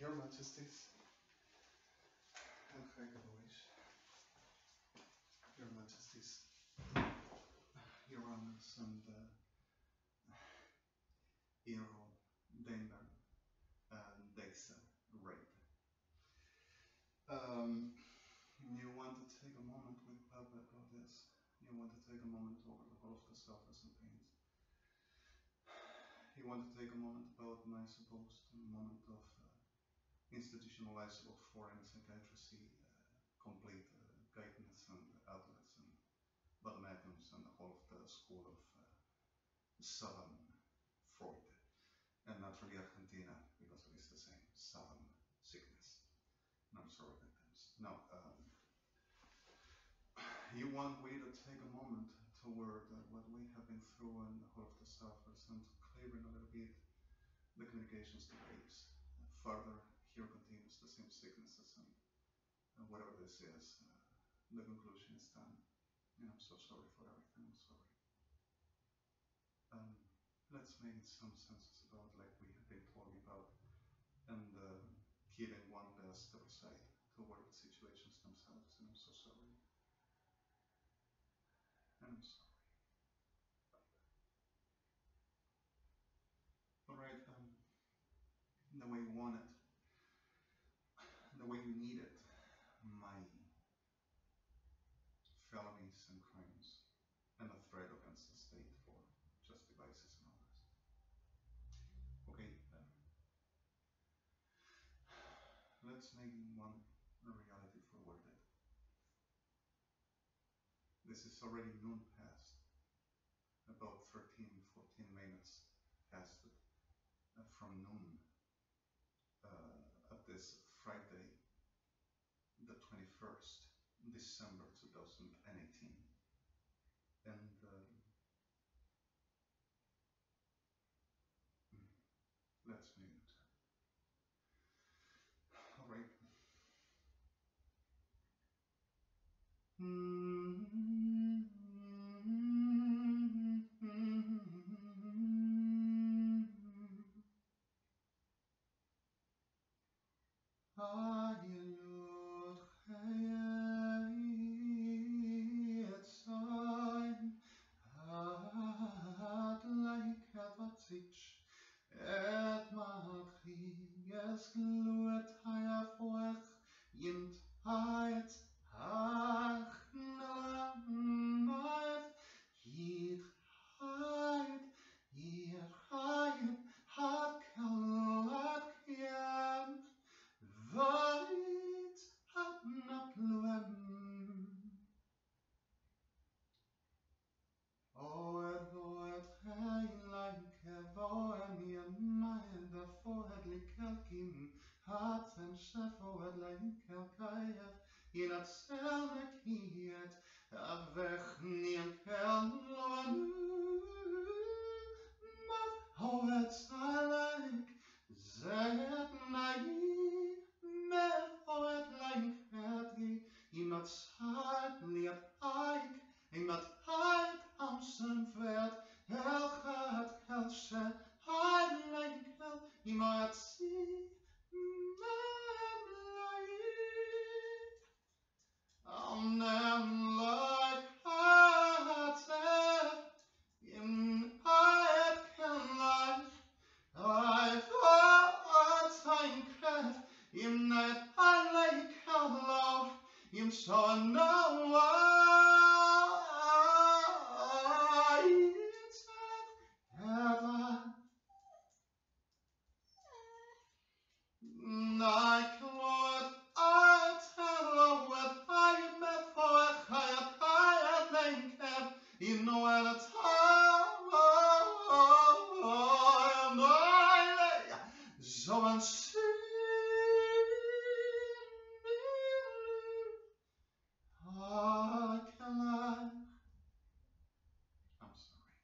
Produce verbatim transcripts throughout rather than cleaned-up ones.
Your Majesties, and High Voice, Your Majesties, Your Honors, and uh, Hero, Denver, and Dexter, Raid. Um, you want to take a moment with Papa about this. You want to take a moment over the whole of the surface and paint. You want to take a moment about my supposed moment of uh, institutionalized of foreign psychiatry, uh, complete uh, guidance and outlets and mathematics and the whole of the school of uh, Southern Freud, and not really Argentina because it is the same Southern sickness. No, I'm sorry, victims. No, um, you want we to take a moment toward uh, what we have been through and the whole of the surface and to clear in a little bit the communications to waves. Uh, further, here continues the same sicknesses and uh, whatever this is, uh, the conclusion is done. And I'm so sorry for everything, I'm sorry. Um, let's make some senses about like we have been talking about and uh, keeping one last step aside toward the situations themselves, and I'm so sorry. And I'm sorry. Alright, um, the way you want it, the way you need it, my felonies and crimes, and a threat against the state for just devices and others. Okay, um, let's make one a reality for what it. This is already noon past, about thirteen, fourteen minutes past it, uh, from noon uh, at this Friday, the twenty-first December two thousand eighteen. And uh, let's make it. All right. Et matriges gluet haia foech, jint ait ach namaet, jit ait, jit ait, hakelat jem, vait hat napluem. Oed voed hei like voed mien maed a foed likelkim hatem chef oed like kaef in at selme kiet avech nien kelloan mat oed salek zet nai me oed like etgi in at sat liet aik Imat heit amsen vet, helchat helche, heit leikel, imat si, nem leit. Amnem like hatet, in heit ken life, I thought I'm cred, im net I leikel love, im so no Nike Lord, I tell what I met for a higher, higher than camp, you know at a time, and I lay so unseen. I can lie. I'm sorry.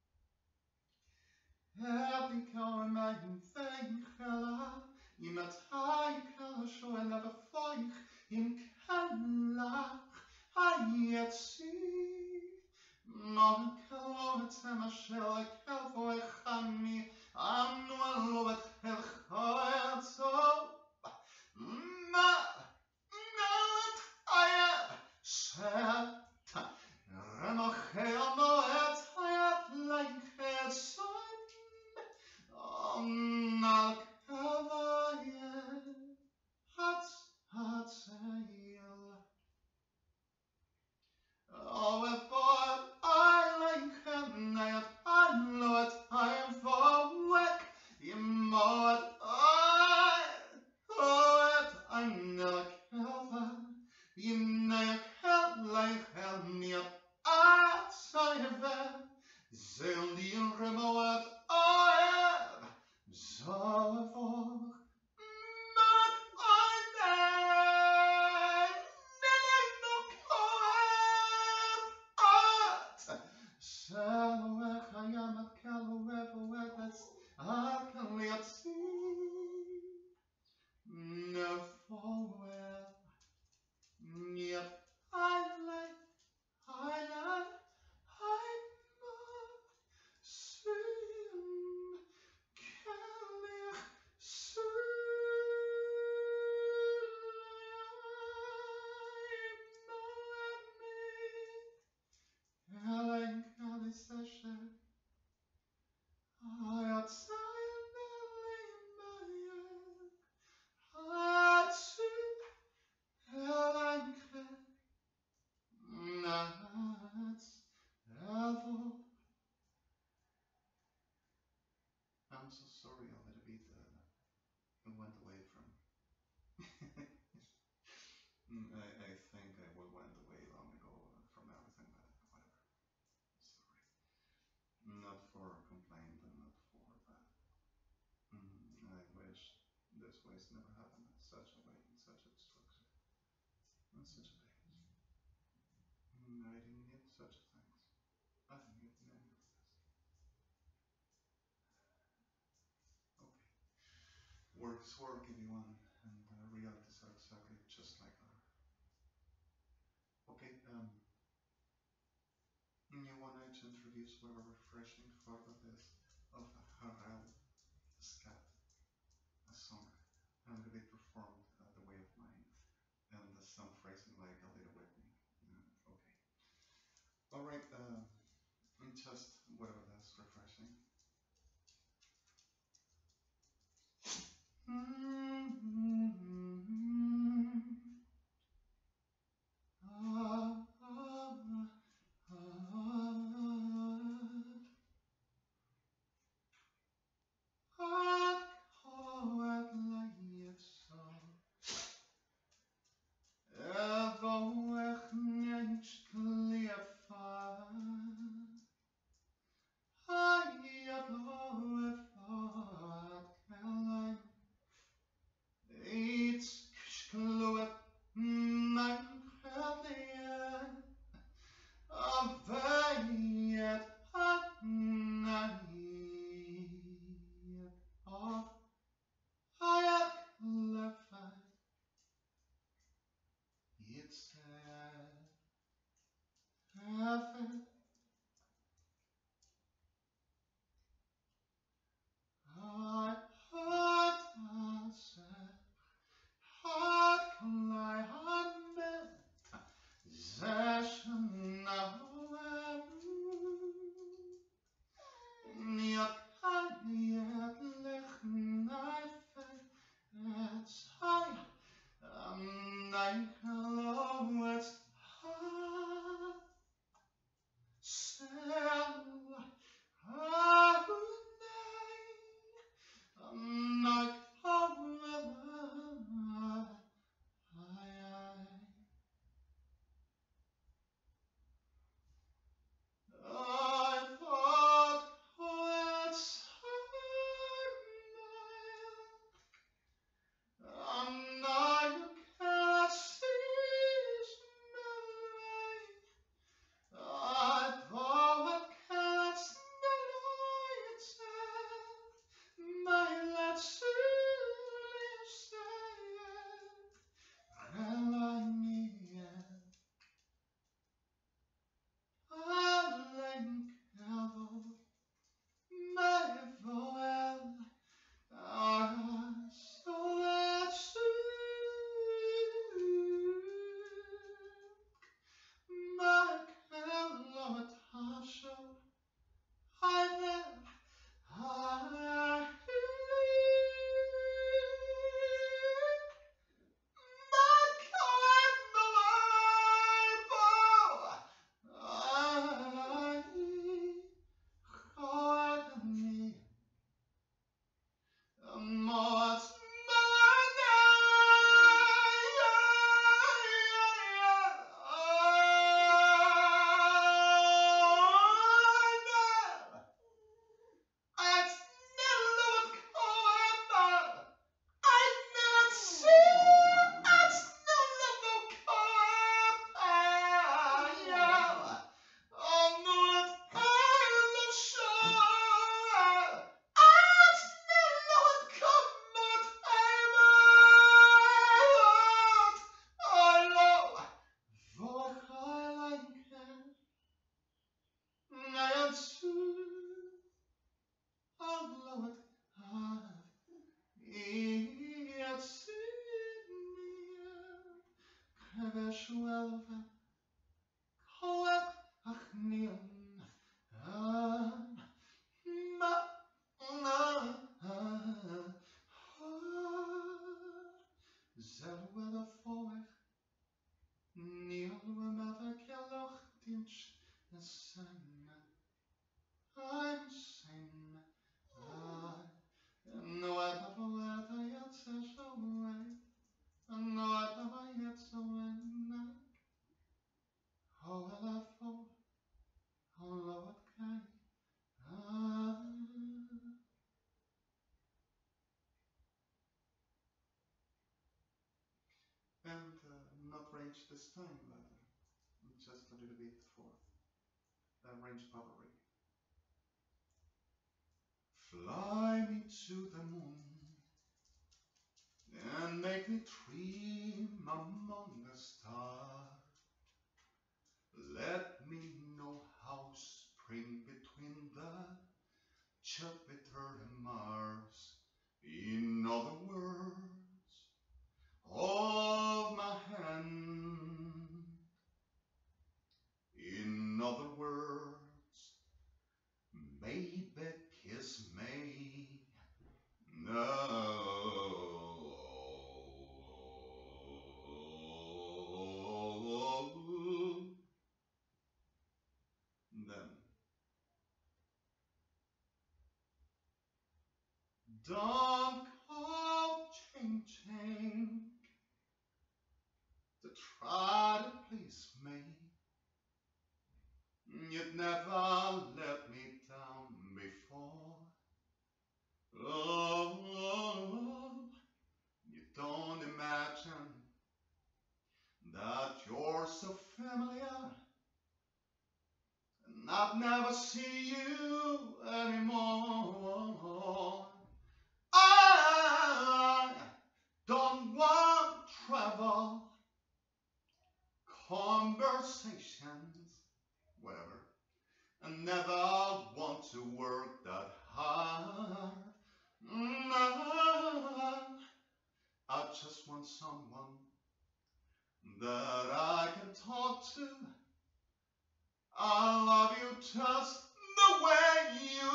Happy come and thank Allah. In a time, show another fire in Kala. I yet see no clothes and a shell like Calvoy Hammy. I'm no love at hell, so I'm so sorry, a little bit. Uh, it went away from. Mm, I, I think I would went away long ago from everything, but whatever. Sorry. Not for complaint and not for that. Mm, I wish this waste never happened in such a way, in such a destruction, in such a pain. Mm, I didn't need such things. I didn't need any of this. Okay. Work is work, everyone, and uh, realities are exactly just like that. Okay, um, you wanted to introduce what a refreshing photo is of a Harel scat, a song, and it be performed uh, the way of mine, and uh, some phrasing like a little Whitney. Uh, okay. Alright, uh, just whatever that's refreshing. Ah, ah, ah. Ad so Evo ech nench kliafa range this time, but just a little bit for uh, range power. Fly me to the moon and make me dream among the stars. Let me know how spring between the Jupiter and Mars. In other words, hold my hand. In other words, maybe kiss me. No. Then don't call ching ching to try to please me. You'd never let me down before. Oh, you don't imagine that you're so familiar, and I'd never see you anymore. I don't want travel, conversations, whatever. I never want to work that hard. No, I just want someone that I can talk to. I love you just the way you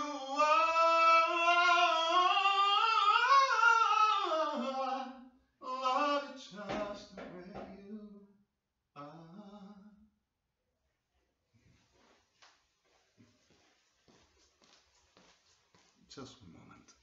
are. Love you just the way you are. Just one moment.